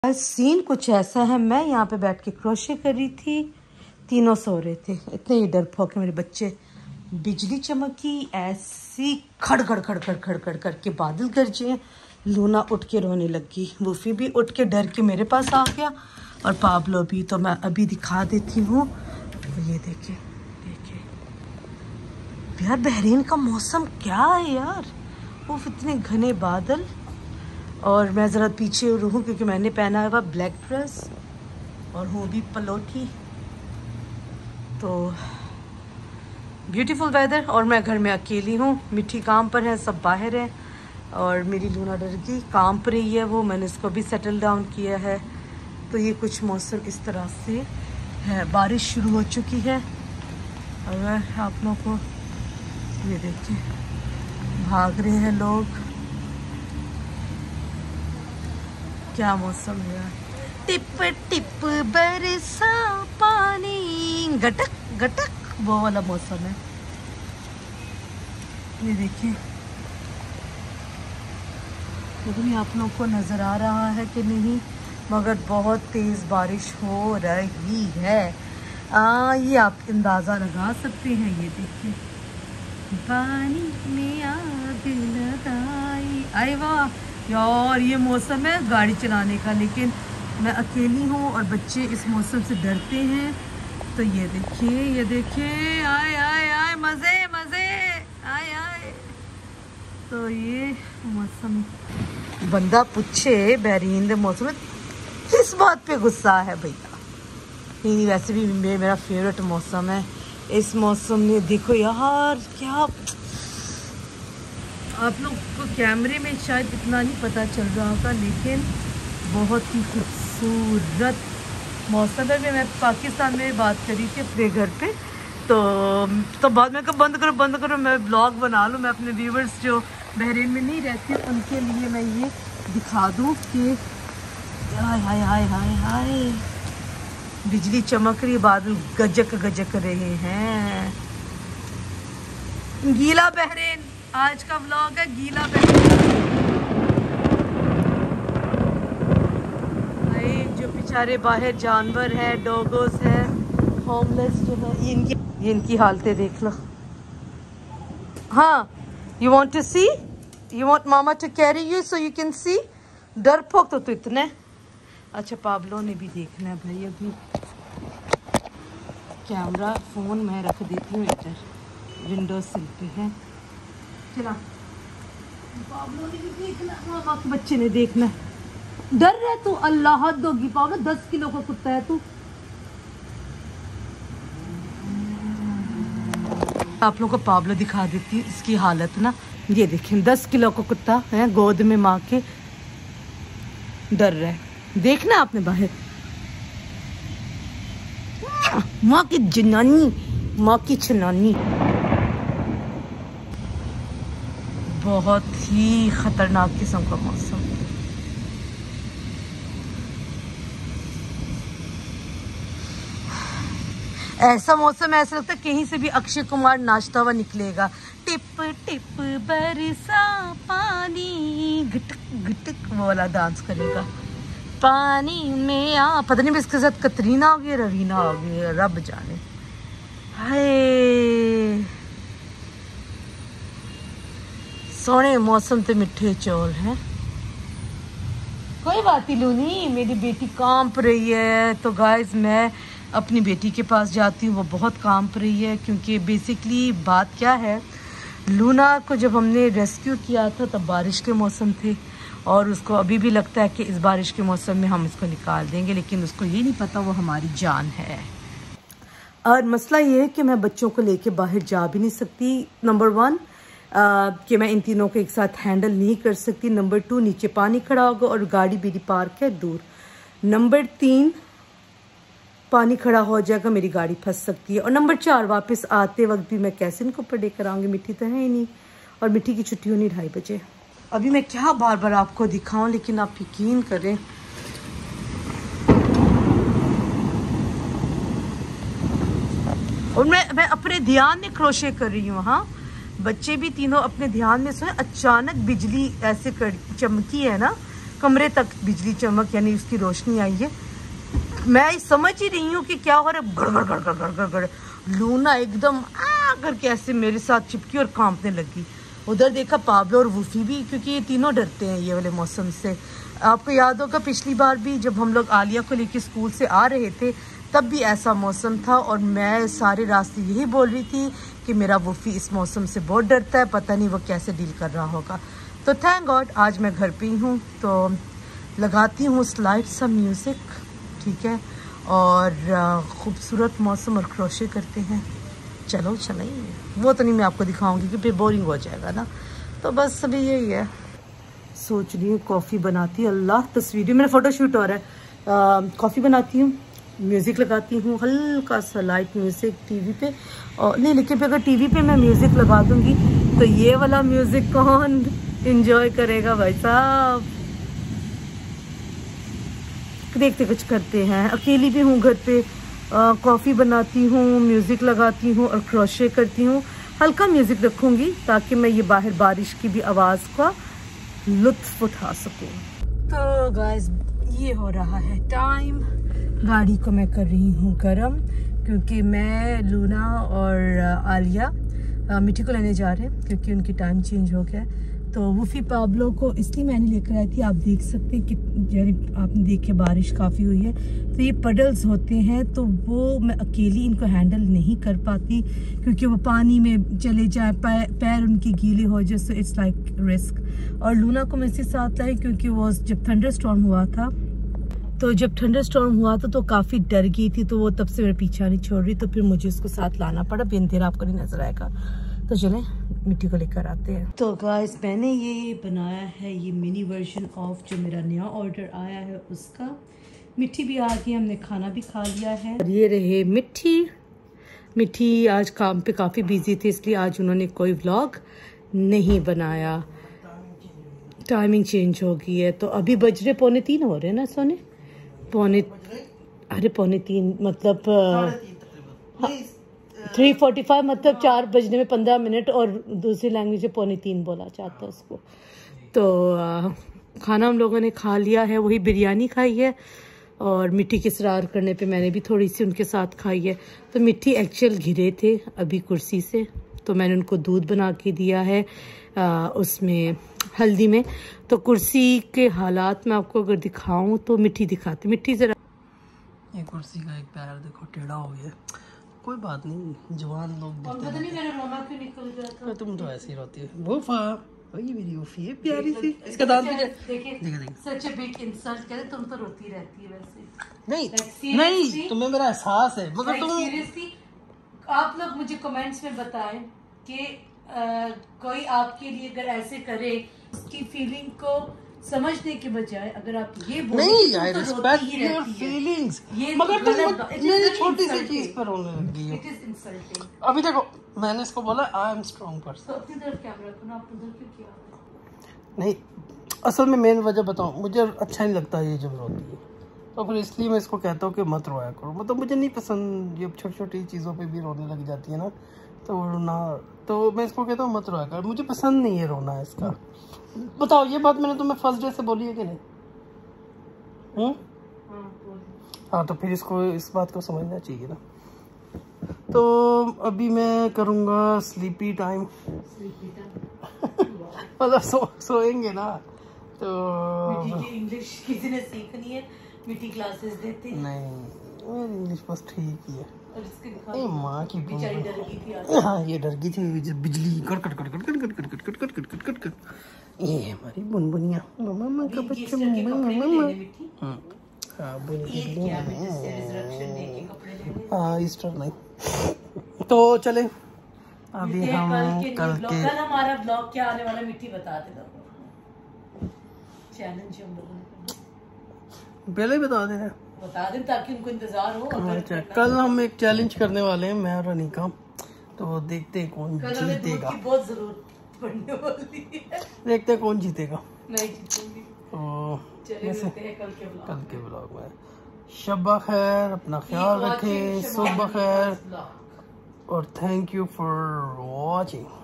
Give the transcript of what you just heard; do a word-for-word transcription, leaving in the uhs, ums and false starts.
Scene कुछ ऐसा है, मैं यहाँ पे बैठ के क्रोशे कर रही थी, तीनों सो रहे थे। इतने ही डरपोक है मेरे बच्चे। बिजली चमकी, ऐसी खड़ खड़ खड़ खड़ खड़ खड़ करके बादल गरजे। लूना उठ के रोने लगी, वूफी भी उठ के डर के मेरे पास आ गया और पाब्लो भी। तो मैं अभी दिखा देती हूँ, ये देखिए देखिए यार, बहरीन का मौसम क्या है यार, वो इतने घने बादल। और मैं ज़रा पीछे रहूँ क्योंकि मैंने पहना हुआ ब्लैक ड्रेस और हूँ भी पलोठी। तो ब्यूटीफुल वेदर, और मैं घर में अकेली हूँ। मिट्टी काम पर है, सब बाहर है, और मेरी लूना डर गई, काम पर रही है वो। मैंने इसको भी सेटल डाउन किया है। तो ये कुछ मौसम इस तरह से है। बारिश शुरू हो चुकी है। अगर आप लोगों को ये देखिए, भाग रहे हैं लोग। क्या मौसम है, टिप टिप बरसा पानी, गटक गटक, वो वाला मौसम है। ये देखिए, लेकिन आप लोगों को नज़र आ रहा है कि नहीं, मगर बहुत तेज़ बारिश हो रही है। आ, ये आप अंदाज़ा लगा सकते हैं। ये देखिए, पानी में आग लगाई। आए वाह यार, ये मौसम है गाड़ी चलाने का, लेकिन मैं अकेली हूँ और बच्चे इस मौसम से डरते हैं। तो ये देखिए, ये देखिए, आए आए आए, मज़े मज़े, आए आए। तो ये मौसम, बंदा पूछे बहरीन के मौसम में किस बात पे गुस्सा है भैया। नहीं, वैसे भी मेरा फेवरेट मौसम है। इस मौसम में देखो यार, क्या आप लोग को कैमरे में शायद इतना नहीं पता चल रहा होगा, लेकिन बहुत ही खूबसूरत मौसम है। मैं पाकिस्तान में बात करी थी अपने घर पे, तो तो बाद में कब बंद करो बंद करो, मैं ब्लॉग बना लूँ। मैं अपने व्यूवर्स जो बहरीन में नहीं रहते उनके लिए मैं ये दिखा दूँ कि हाय हाय हाय हाय हाय, बिजली चमक रही, बादल गजक गजक रहे हैं। गीला बहरीन, आज का व्लॉग है गीला बहरीन। जो बेचारे बाहर जानवर हैं, डॉगोस हैं, होमलेस जो है, ये इनकी ये इनकी हालतें देख लो। हाँ, you want to see, you want mama to carry you so you can see. डरपोक तो तो इतने। अच्छा, पाब्लो ने भी देखना है भाई। अभी कैमरा फ़ोन में रख देती हूँ इधर, विंडो सिल पे है। चला, पाब्लो ने भी देखना, मामा के बच्चे ने देखना है। डर रहे तू, अल्लाह हद होगी पाब्लो, दस किलो का कुत्ता है तू। आप लोगों को पाब्लो दिखा देती है, इसकी हालत ना। ये देखें, दस किलो का कुत्ता है, गोद में माँ के, डर रहा है। देखना आपने बाहर, माँ की जनानी, माँ की छनानी। बहुत ही खतरनाक किस्म का मौसम। ऐसा मौसम, ऐसा लगता है कहीं से भी अक्षय कुमार नाचता हुआ निकलेगा। टिप टिप बरसा पानी, घटक घटक, वो वाला डांस करेगा। पानी में आ, पता नहीं इसके साथ कतरीना आ गई, रवीना आ गई, रब जाने। हाय, सोने मौसम ते मिठे चौल हैं। कोई बात ही लूनी, मेरी बेटी कांप रही है, तो गाइस मैं अपनी बेटी के पास जाती हूँ। वो बहुत कांप रही है, क्योंकि बेसिकली बात क्या है, लूना को जब हमने रेस्क्यू किया था तब बारिश के मौसम थे, और उसको अभी भी लगता है कि इस बारिश के मौसम में हम इसको निकाल देंगे, लेकिन उसको ये नहीं पता वो हमारी जान है। और मसला ये है कि मैं बच्चों को लेके बाहर जा भी नहीं सकती। नंबर वन, कि मैं इन तीनों को एक साथ हैंडल नहीं कर सकती। नंबर टू, नीचे पानी खड़ा होगा और गाड़ी मेरी पार्क है दूर। नंबर तीन, पानी खड़ा हो जाएगा, मेरी गाड़ी फंस सकती है। और नंबर चार, वापस आते वक्त भी मैं कैसे इनको पढ़े कराऊंगी, मिट्टी तो है ही नहीं, और मिट्टी की छुट्टी होनी ढाई बजे। अभी मैं क्या बार बार आपको दिखाऊं, लेकिन आप यकीन करें, और मैं मैं अपने ध्यान में क्रोशे कर रही हूँ। हाँ, बच्चे भी तीनों अपने ध्यान में सोए। अचानक बिजली ऐसे कर चमकी है ना, कमरे तक बिजली चमक यानी उसकी रोशनी आई है। मैं समझ ही रही हूँ कि क्या हो रहा है। गड़ गड़ गड़ गड़ गड़ गड़ लूना एकदम आ करके ऐसे मेरे साथ चिपकी और कांपने लगी। उधर देखा पाब्लो और वूफी भी, क्योंकि ये तीनों डरते हैं ये वाले मौसम से। आपको याद होगा पिछली बार भी जब हम लोग आलिया को लेके स्कूल से आ रहे थे तब भी ऐसा मौसम था, और मैं सारे रास्ते यही बोल रही थी कि मेरा वूफी इस मौसम से बहुत डरता है, पता नहीं वो कैसे डील कर रहा होगा। तो थैंक गॉड आज मैं घर पे ही हूँ, तो लगाती हूँ स्लाइड सा म्यूज़िक, ठीक है, और ख़ूबसूरत मौसम और क्रोशे करते हैं। चलो चलो वो तो नहीं मैं आपको दिखाऊंगी कि फिर बोरिंग हो जाएगा ना, तो बस अभी यही है। सोच रही हूँ कॉफ़ी बनाती, अल्लाह तस्वीरें मेरा फ़ोटो शूट हो रहा है। कॉफ़ी बनाती हूँ, म्यूज़िक लगाती हूँ, हल्का सा लाइट म्यूज़िक टीवी पे, और नहीं लेकिन फिर अगर टीवी पे मैं म्यूज़िक लगा दूँगी तो ये वाला म्यूज़िक कौन इंजॉय करेगा भाई साहब। देखते कुछ करते हैं, अकेली भी हूँ घर पे, कॉफ़ी बनाती हूँ, म्यूज़िक लगाती हूँ और क्रोशे करती हूँ। हल्का म्यूज़िक रखूँगी ताकि मैं ये बाहर बारिश की भी आवाज़ का लुत्फ़ उठा सकूँ। तो गाइस ये हो रहा है टाइम, गाड़ी को मैं कर रही हूँ गरम, क्योंकि मैं लूना और आलिया मिट्टी को लेने जा रहे हैं क्योंकि उनकी टाइम चेंज हो गया है। तो वूफी पाब्लो को इसलिए मैंने लेकर आई थी, आप देख सकते हैं कि यानी आपने देखे बारिश काफ़ी हुई है, तो ये पडल्स होते हैं, तो वो मैं अकेली इनको हैंडल नहीं कर पाती क्योंकि वो पानी में चले जाए, पैर, पैर उनके गीले हो जाए, सो इट्स लाइक रिस्क। और लूना को मैं इसके साथ लाई क्योंकि वो जब थंडर स्टॉर्म हुआ था, तो जब थंडर स्टॉर्म हुआ था तो काफ़ी डर गई थी, तो वो तब से मेरा पीछा नहीं छोड़ रही, तो फिर मुझे उसको साथ लाना पड़ा। भी अंधेरा आपको नहीं नजर आएगा, तो चलें मिट्टी को लेकर आते हैं। तो गाइस मैंने ये बनाया है, ये मिनी वर्जन ऑफ जो मेरा नया ऑर्डर आया है उसका। मिट्टी भी आ गई, हमने खाना भी खा लिया है। और ये रहे मिट्टी। मिट्टी आज काम पे काफ़ी बिजी थी, इसलिए आज उन्होंने कोई व्लॉग नहीं बनाया, टाइमिंग चेंज हो गई है। तो अभी बज रहे पौने तीन हो रहे हैं ना सोने, पौने अरे पौने तीन मतलब थ्री फोर्टी फाइव मतलब चार बजने में पंद्रह मिनट, और दूसरी लैंग्वेज में पौने तीन बोला जाता है उसको। तो आ, खाना हम लोगों ने खा लिया है, वही बिरयानी खाई है, और मिट्टी की सरार करने पे मैंने भी थोड़ी सी उनके साथ खाई है। तो मिट्टी एक्चुअल घिरे थे अभी कुर्सी से, तो मैंने उनको दूध बना के दिया है आ, उसमें हल्दी में। तो कुर्सी के हालात में आपको अगर दिखाऊं तो मिट्टी दिखाती, मिट्टी जरा ये कुर्सी का एक पैर देखो टेढ़ा हो गया, कोई बात नहीं, जवान लोग पता नहीं मेरा रोना क्यों निकल गया था। तुम तो ऐसी रहती है। वूफा वही मेरी वूफी है प्यारी सी, इसका दांत भी देखिए देखिए सच ए बिग इंसल्ट कहते, तुम तो रोती रहती है वैसे। नहीं नहीं तुम्हें मेरा एहसास है, मगर तुम सीरियसली आप लोग मुझे कमेंट्स में बताएं कि कोई आपके लिए अगर ऐसे करे, उसकी फीलिंग को समझने के बजाय अगर आप ये बोले नहीं, आई रिस्पेक्ट योर फीलिंग्स, मगर तुम मेरी छोटी सी चीज पर रोने लगी हो। It is insulting. अभी देखो मैंने इसको बोला आई एम स्ट्रॉन्ग पर्सन, तो अपनी तरफ कैमरा रखो ना, आप उधर क्यों किया? नहीं असल में मेन वजह बताऊं, मुझे अच्छा नहीं लगता ये जब रोती है, तो फिर इसलिए मैं इसको कहता हूँ कि मत रोया करो। मतलब मुझे नहीं पसंद ये छोटी छोटी चीज़ों पे भी रोने लग जाती है ना, तो ना तो मैं इसको कहता हूँ मत रोया कर, मुझे पसंद नहीं है रोना है इसका। बताओ ये बात मैंने तुम्हें फर्स्ट डे से बोली है कि नहीं? हम्म हाँ, तो फिर इसको इस बात को समझना चाहिए ना। तो अभी मैं करूँगा स्लीपी टाइम, मतलब सो सोएंगे ना, तो इंग्लिश किसी ने सीखनी है, मिट्टी क्लासेस देते हैं। नहीं मेरी इंग्लिश बस ठीक ही है। ए माँ की बेचारी डर गई थी। हाँ ये डर गई थी, बिजली cut cut cut cut cut cut cut cut cut cut cut cut. ये हमारी बुनबुनिया मम्मा का बच्चा मम्मा। हाँ बुन हाँ ईस्टर नहीं। तो चले अभी हम कल के हमारा ब्लॉग क्या आने वाला मिट्टी बता दे, चैलेंज हम लोगों ने पहले ही बता दे बता दें ताकि उनको इंतजार हो। अच्छा कल हम एक चैलेंज करने वाले हैं मैं और अनिका, तो देखते हैं कौन जीतेगा। बहुत जरूरत पड़ने वाली है, देखते हैं कौन जीतेगा। नहीं जीतेंगे। तो चलिए कल के ब्लॉग कल के ब्लॉग में शब खैर, अपना ख्याल रखें, सुबह खैर, और थैंक यू फॉर वॉचिंग।